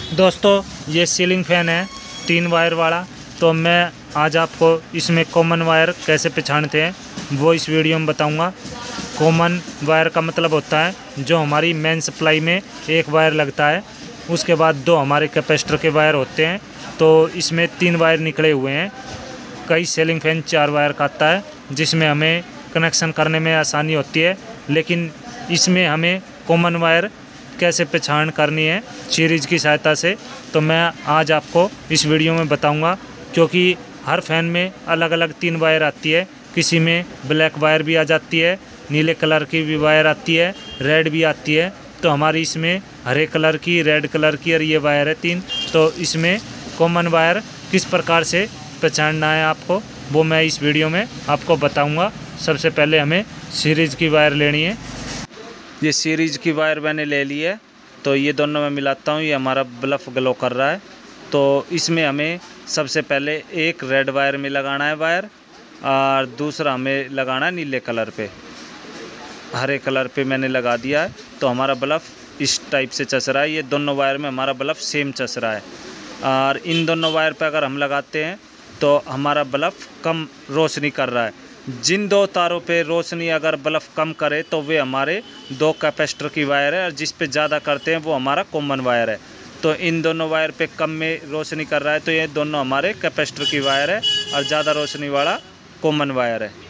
दोस्तों ये ceiling fan है 3 वायर वाला। तो मैं आज आपको इसमें कॉमन वायर कैसे पहचानते हैं वो इस वीडियो में बताऊंगा। कॉमन वायर का मतलब होता है जो हमारी मेन सप्लाई में एक वायर लगता है, उसके बाद 2 हमारे कैपेसिटर के वायर होते हैं। तो इसमें 3 वायर निकले हुए हैं। कई सीलिंग फैन 4 वायर का आता है जिसमें हमें कनेक्शन करने में आसानी होती है, लेकिन इसमें हमें कॉमन वायर कैसे पहचान करनी है सीरीज की सहायता से, तो मैं आज आपको इस वीडियो में बताऊंगा। क्योंकि हर फैन में अलग अलग 3 वायर आती है, किसी में ब्लैक वायर भी आ जाती है, नीले कलर की भी वायर आती है, रेड भी आती है। तो हमारी इसमें हरे कलर की, रेड कलर की और ये वायर है 3। तो इसमें कॉमन वायर किस प्रकार से पहचानना है आपको वो मैं इस वीडियो में आपको बताऊंगा। सबसे पहले हमें सीरीज की वायर लेनी है। ये सीरीज की वायर मैंने ले ली है, तो ये दोनों मैं मिलाता हूँ। ये हमारा बल्ब ग्लो कर रहा है, तो इसमें हमें सबसे पहले एक रेड वायर में लगाना है वायर, और दूसरा हमें लगाना है नीले कलर पे। हरे कलर पे मैंने लगा दिया है, तो हमारा बल्ब इस टाइप से चस रहा है। ये दोनों वायर में हमारा बल्ब सेम चस रहा है, और इन दोनों वायर पे अगर हम लगाते हैं तो हमारा बल्ब कम रोशनी कर रहा है। जिन 2 तारों पे रोशनी अगर बल्ब कम करे तो वे हमारे 2 कैपेसिटर की वायर है, और जिस पे ज़्यादा करते हैं वो हमारा कॉमन वायर है। तो इन दोनों वायर पे कम में रोशनी कर रहा है, तो ये दोनों हमारे कैपेसिटर की वायर है, और ज़्यादा रोशनी वाला कॉमन वायर है।